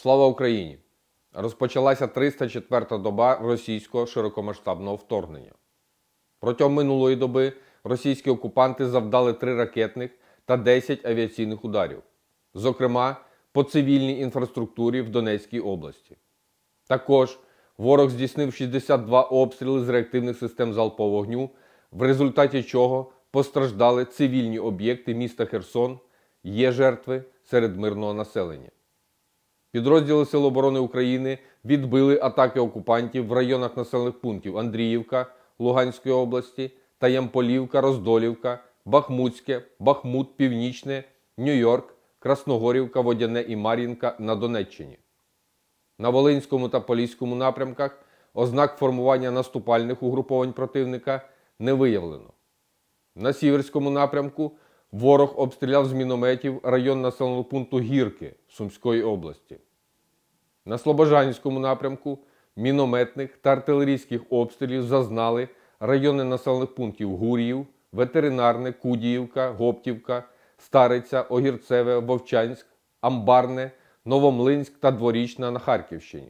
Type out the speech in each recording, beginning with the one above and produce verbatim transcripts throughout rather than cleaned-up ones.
Слава Україні! Розпочалася триста четверта доба російського широкомасштабного вторгнення. Протягом минулої доби російські окупанти завдали три ракетних та десять авіаційних ударів, зокрема по цивільній інфраструктурі в Донецькій області. Також ворог здійснив шістдесят два обстріли з реактивних систем залпового вогню, в результаті чого постраждали цивільні об'єкти міста Херсон, є жертви серед мирного населення. Підрозділи Сил оборони України відбили атаки окупантів в районах населених пунктів Андріївка Луганської області та Ямполівка, Роздолівка, Бахмутське, Бахмут, Північне, Нью-Йорк, Красногорівка, Водяне і Мар'їнка на Донеччині. На Волинському та Поліському напрямках ознак формування наступальних угруповань противника не виявлено. На Сіверському напрямку ворог обстріляв з мінометів район населеного пункту Гірки Сумської області. На Слобожанському напрямку мінометних та артилерійських обстрілів зазнали райони населених пунктів Гур'їв, Ветеринарне, Кудіївка, Гоптівка, Стариця, Огірцеве, Вовчанськ, Амбарне, Новомлинськ та Дворічна на Харківщині.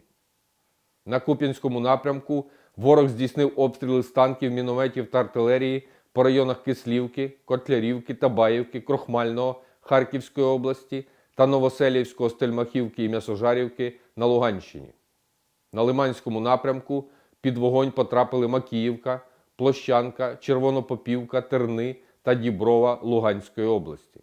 На Куп'янському напрямку ворог здійснив обстріли з танків, мінометів та артилерії по районах Кислівки, Котлярівки, Табаївки, Крохмального Харківської області та Новоселівського, Стельмахівки і М'ясожарівки на Луганщині. На Лиманському напрямку під вогонь потрапили Макіївка, Площанка, Червонопопівка, Терни та Діброва Луганської області.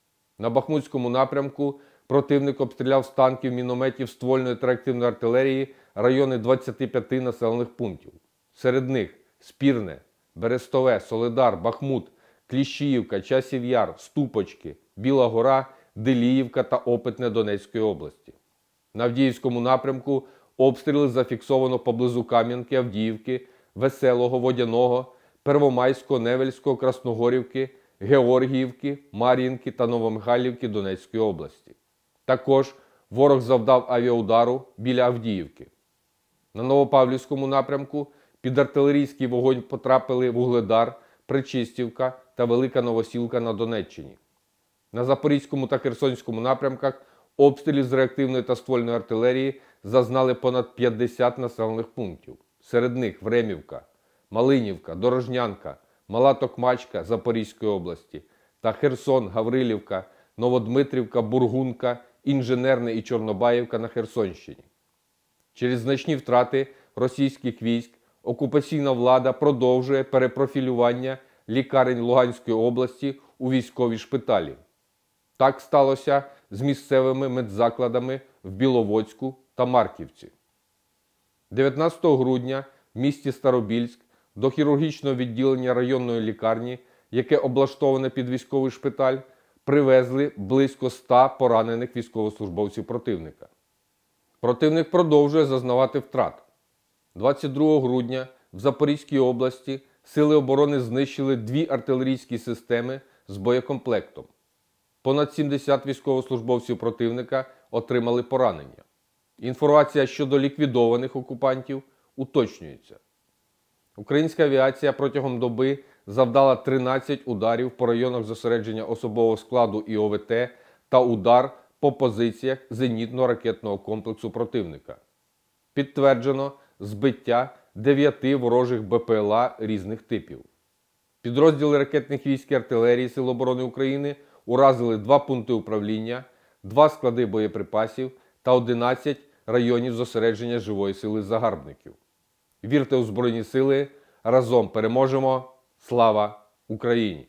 На Бахмутському напрямку противник обстріляв з танків, мінометів, ствольної та реактивної артилерії райони двадцяти п'яти населених пунктів. Серед них Спірне, Берестове, Солидар, Бахмут, Кліщіївка, Часів Яр, Ступочки, Біла Гора, Деліївка та Опитне Донецької області. На Авдіївському напрямку обстріли зафіксовано поблизу Кам'янки, Авдіївки, Веселого, Водяного, Первомайського, Невельського, Красногорівки, Георгіївки, Мар'їнки та Новомихайлівки Донецької області. Також ворог завдав авіаудару біля Авдіївки. На Новопавлівському напрямку під артилерійський вогонь потрапили Вугледар, Причистівка та Велика Новосілка на Донеччині. На Запорізькому та Херсонському напрямках обстрілів з реактивної та ствольної артилерії зазнали понад п'ятдесят населених пунктів. Серед них Времівка, Малинівка, Дорожнянка, Мала Токмачка Запорізької області та Херсон, Гаврилівка, Новодмитрівка, Бургунка, Інженерне і Чорнобаївка на Херсонщині. Через значні втрати російських військ окупаційна влада продовжує перепрофілювання лікарень Луганської області у військові шпиталі. Так сталося з місцевими медзакладами в Біловодську та Марківці. дев'ятнадцятого грудня в місті Старобільськ до хірургічного відділення районної лікарні, яке облаштоване під військовий шпиталь, привезли близько ста поранених військовослужбовців противника. Противник продовжує зазнавати втрат. двадцять другого грудня в Запорізькій області Сили оборони знищили дві артилерійські системи з боєкомплектом. Понад сімдесят військовослужбовців противника отримали поранення. Інформація щодо ліквідованих окупантів уточнюється. Українська авіація протягом доби завдала тринадцять ударів по районах зосередження особового складу і О В Т та удар по позиціях зенітно-ракетного комплексу противника. Підтверджено збиття дев'яти ворожих Б П Л А різних типів. Підрозділи ракетних військ і артилерії Сил оборони України уразили два пункти управління, два склади боєприпасів та одинадцять районів зосередження живої сили загарбників. Вірте у Збройні Сили, разом переможемо! Слава Україні!